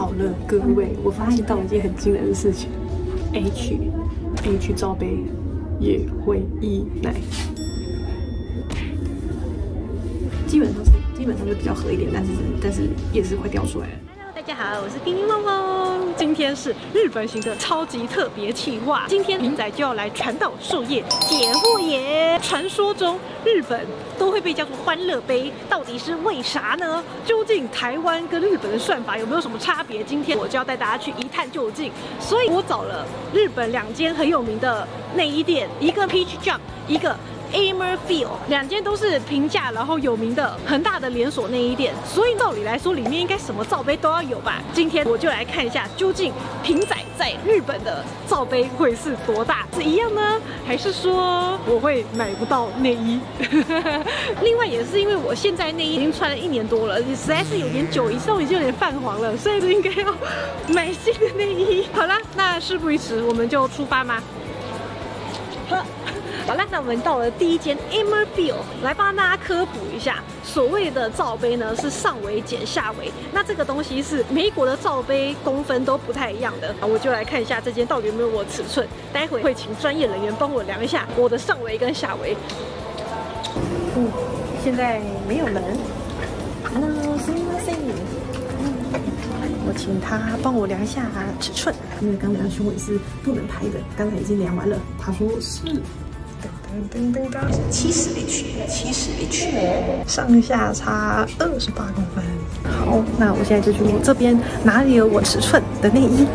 好了，各位，我发现到了一件很惊人的事情 ，H 罩杯也会溢奶，基本上是比较合一点，但是也是会掉出来的。 大家好，我是叮叮汪汪。今天是日本行的超级特别企划，今天平仔就要来传道授业解惑耶。传说中日本都会被叫做欢乐杯，到底是为啥呢？究竟台湾跟日本的算法有没有什么差别？今天我就要带大家去一探究竟。所以我找了日本2间很有名的内衣店，一个 Peach Jump， 一个 Amerfield， 2间都是平价然后有名的很大的连锁内衣店，所以照理来说里面应该什么罩杯都要有吧。今天我就来看一下，究竟平仔在日本的罩杯会是多大，是一样呢，还是说我会买不到内衣？另外也是因为我现在内衣已经穿了1年多了，实在是有点久，都已经有点泛黄了，所以就应该要买新的内衣。好啦，那事不宜迟，我们就出发吗？好了，那我们到了第一间 Amerfield， 来帮大家科普一下，所谓的罩杯呢是上围减下围，那这个东西是每国的罩杯公分都不太一样的。我就来看一下这间到底有没有我的尺寸，待会会请专业人员帮我量一下我的上围跟下围。现在没有人。我请他帮我量一下尺寸，因为刚量胸围是不能拍的，刚才已经量完了，他说是。70H，上下差28公分。好，那我现在就去我这边哪里有我尺寸的内衣。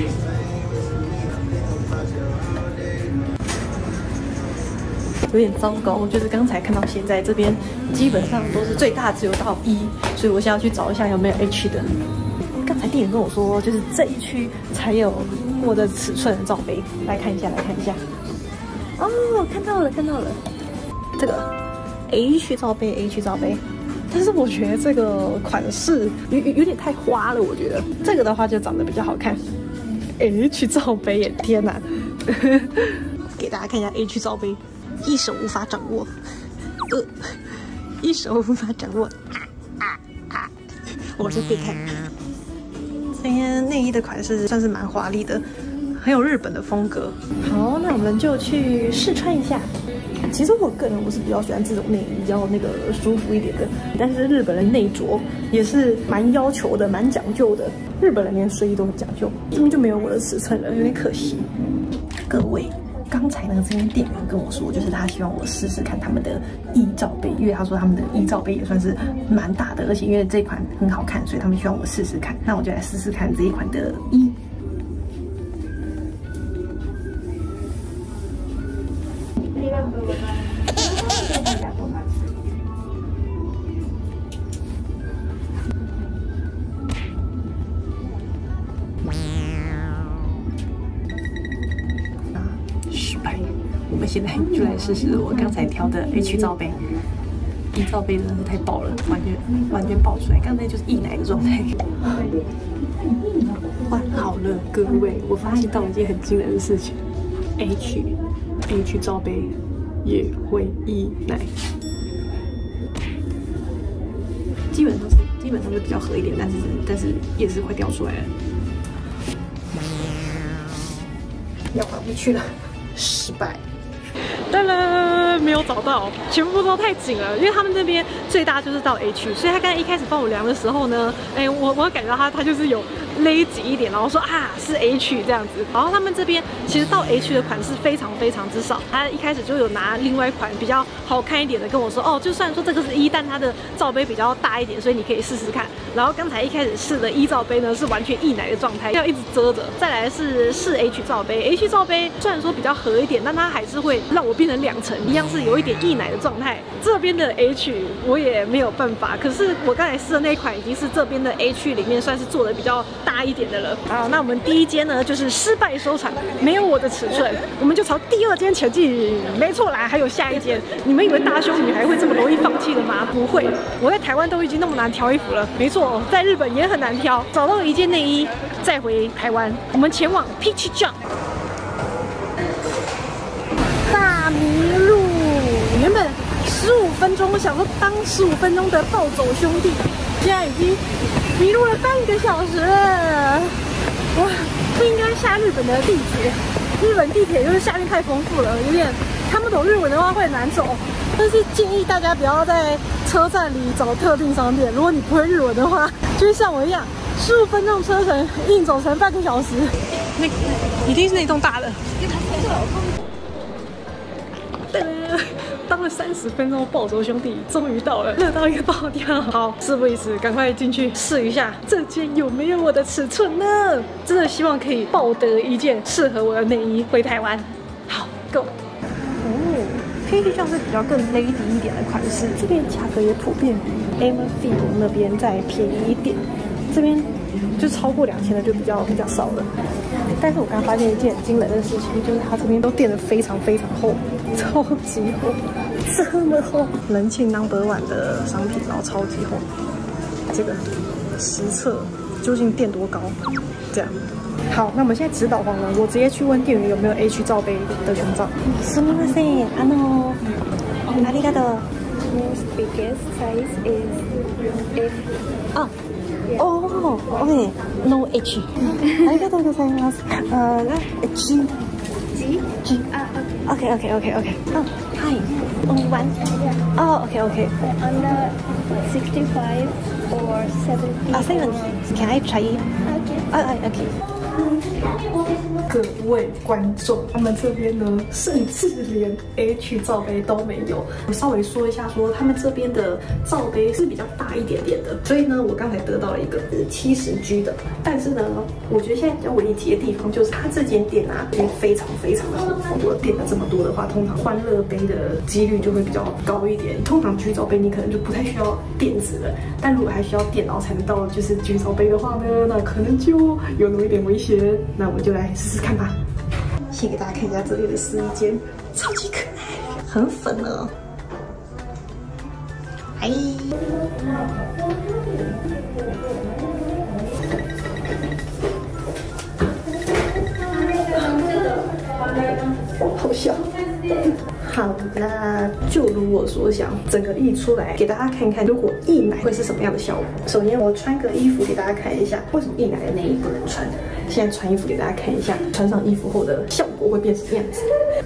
有点糟糕，就是刚才看到现在这边基本上都是最大只有到1，所以我现在要去找一下有没有 H 的。刚才店员跟我说，就是这一区才有我的尺寸的罩杯，来看一下。哦，看到了，这个 H 罩杯，但是我觉得这个款式有点太花了，我觉得这个的话就长得比较好看。H 罩杯耶，天哪！给大家看一下 H 罩杯，一手无法掌握，我是变态。这件内衣的款式算是蛮华丽的。很有日本的风格。好，那我们就去试穿一下。其实我个人是比较喜欢这种内衣，比较舒服一点的。但是日本人内着也是蛮要求的，蛮讲究的。日本人连睡衣都很讲究，这边就没有我的尺寸了，有点可惜。各位，刚才呢，这间店员跟我说，就是他希望我试试看他们的E罩杯，因为他说他们的E罩杯也算是蛮大的，而且因为这款很好看，所以他们希望我试试看。那我就来试试看这一款的E。失败。我们现在就来试试我刚才挑的 H 罩杯。E 罩杯真的是太爆了，完全爆出来，刚才就是溢奶的状态。换好了，各位，我发现到了一件很惊人的事情 ，H 罩杯也会溢奶，基本上是比较合一点，但是也是会掉出来的。要还回去了，失败。当然没有找到，全部都太紧了，因为他们这边最大就是到 H， 所以他刚才一开始帮我量的时候呢，我感觉到他就是有勒紧一点，然后说啊是 H 这样子。然后他们这边其实到 H 的款式非常之少，他一开始就有拿另外一款比较好看一点的跟我说，哦，就算说这个是E，但它的罩杯比较大一点，所以你可以试试看。然后刚才一开始试的E罩杯呢是完全溢奶的状态，要一直遮着。再来是试 H 罩杯 ，H 罩杯虽然说比较合一点，但它还是会让我变成2层，一样是有一点溢奶的状态。这边的 H 我也没有办法，可是我刚才试的那一款已经是这边的 H 里面算是做的比较大一点的了。好，那我们第一间呢就是失败收场，没有我的尺寸，我们就朝第2间前进。没错啦，还有下一间。你们以为大胸女孩会这么容易放弃的吗？不会，我在台湾都已经那么难挑衣服了。没错，在日本也很难挑。找到了一件内衣，再回台湾，我们前往 Peach Jump。大迷路，原本15分钟，我想说当15分钟的暴走兄弟，现在已经迷路了半个小时了。哇，不应该下日本的地铁，日本地铁就是下面太丰富了，有点看不懂日文的话会很难走。但是建议大家不要在车站里找特定商店，如果你不会日文的话，就会像我一样，15分钟车程硬走成半个小时。那一定是那栋大的。当了30分钟，暴走兄弟终于到了，热到一个爆掉。好，事不宜迟，赶快进去试一下这件有没有我的尺寸呢？真的希望可以抱得一件适合我的内衣回台湾。好 ，Go。哦，偏向是比较更 lady 一点的款式，这边价格也普遍比 Everfeel 那边再便宜一点，这边就超过2000的就比较少了。但是我刚刚发现一件很惊人的事情，就是它这边都垫得非常厚，超级厚，这么厚，人气 No.1 的商品，然后超级厚。这个实测究竟垫多高？这样。好，那我们现在直导黄了，我直接去问店员有没有 H 罩杯的胸罩。すみません、ありがとう。 Most biggest size is F. Oh, okay. No H. ありがとうございます。G. Okay. Oh, hi. Only one. Oh, okay. Under 65 or 70. 70. Can I try it? Okay. 各位观众，他们这边呢，甚至连 H 罩杯都没有。我稍微说一下，说他们这边的罩杯是比较大一点点的，所以呢，我刚才得到了一个70G 的。但是呢，我觉得现在比较危急的地方就是它这间店啊，非常的厚。如果垫了这么多的话，通常欢乐杯的几率就会比较高一点。通常 G 罩杯你可能就不太需要垫子了，但如果还需要垫，然后才能到就是 G 罩杯的话呢，那可能就有那么一点危险。那我们就来试试看吧。先给大家看一下这里的试衣间，超级可爱，很粉哦。哎，好笑。好啦，就如我所想，整个一出来给大家看看，如果一买会是什么样的效果。首先，我穿个衣服给大家看一下，为什么一买的内衣不能穿？现在穿衣服给大家看一下，穿上衣服后的效果会变什么样子。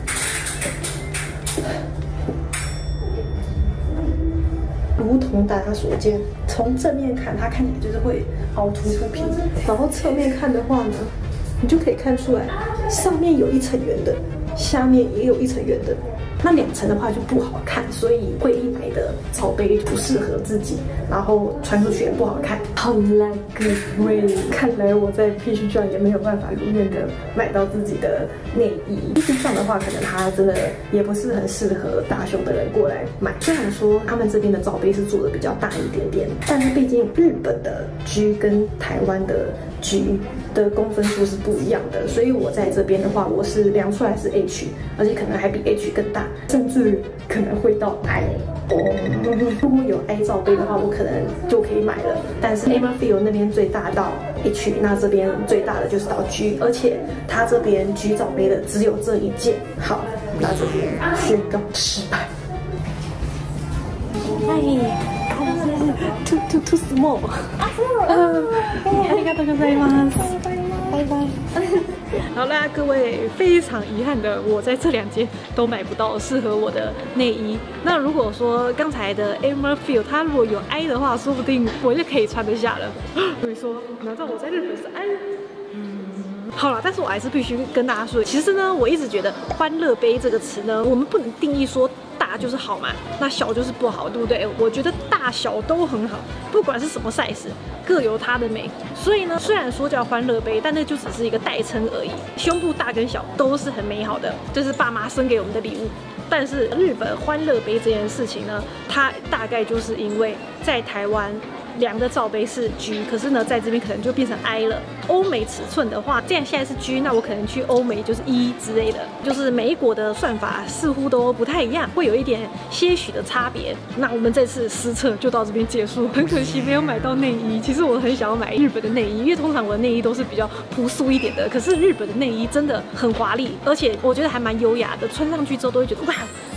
如同大家所见，从正面看，它看起来就是会凹凸不平，然后侧面看的话呢，你就可以看出来，上面有一层圆的，下面也有一层圆的。那2层的话就不好看，所以会一买的罩杯不适合自己，然后穿出去也不好看。好啦，各位，看来我在 Peach John 也没有办法如愿的买到自己的内衣。Peach John 的话，可能它真的也不是很适合大胸的人过来买。虽然说他们这边的罩杯是做的比较大一点点，但是毕竟日本的 G 跟台湾的 G 的公分数是不一样的，所以我在这边的话，我是量出来是 H， 而且可能还比 H 更大，甚至可能会到 I。如果有 I 罩杯的话，我可能就可以买了。但是 Everfeel 那边最大到 H， 那这边最大的就是到 G， 而且它这边 G 罩杯的只有这一件。好，那这边宣告失败。Too small。ありがとうございます。拜拜。好啦，各位，非常遗憾的，我在这2间都买不到适合我的内衣。那如果说刚才的 Everfeel 它如果有 I 的话，说不定我就可以穿得下了。所以说，难道我在日本是 I？好了，但是我还是必须跟大家说，其实呢，我一直觉得“欢乐杯”这个词呢，我们不能定义说大就是好嘛，那小就是不好，对不对？我觉得大小都很好，不管是什么 size， 各有它的美。所以呢，虽然说叫欢乐杯，但那就只是一个代称而已。胸部大跟小都是很美好的，这是爸妈生给我们的礼物。但是日本欢乐杯这件事情呢，它大概就是因为在台湾量的罩杯是 G， 可是呢，在这边可能就变成 I 了。欧美尺寸的话，既然现在是 G， 那我可能去欧美就是 E 之类的，就是每一国的算法似乎都不太一样，会有一点些许的差别。那我们这次实测就到这边结束，很可惜没有买到内衣。其实我很想要买日本的内衣，因为通常我的内衣都是比较朴素一点的，可是日本的内衣真的很华丽，而且我觉得还蛮优雅的，穿上去之后都会觉得哇，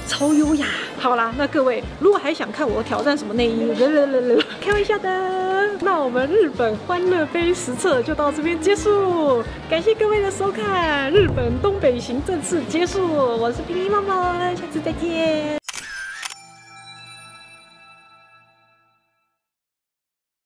超优雅。好啦，那各位如果还想看我挑战什么内衣，开玩笑的。那我们日本欢乐杯实测就到这边结束，感谢各位的收看，日本东北行正式结束。我是冰冰妈妈，下次再见。